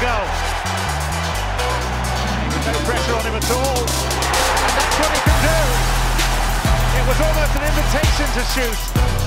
go. No pressure on him at all. And that's what he can do. It was almost an invitation to shoot.